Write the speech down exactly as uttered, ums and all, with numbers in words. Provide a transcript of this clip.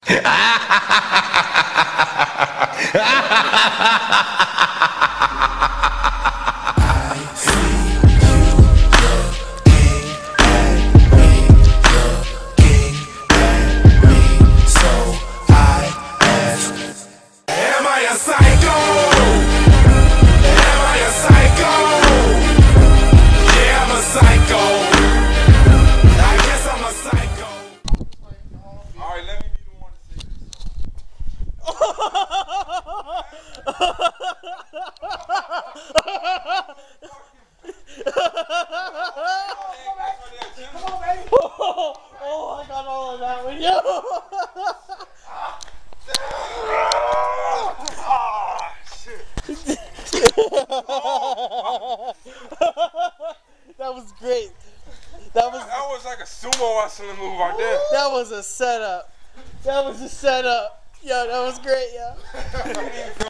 Oh, I got all of that with you. Oh, shit. That was great. That was that was like a sumo wrestling move right there. That was a setup. That was a setup. Yo, that was great, yo.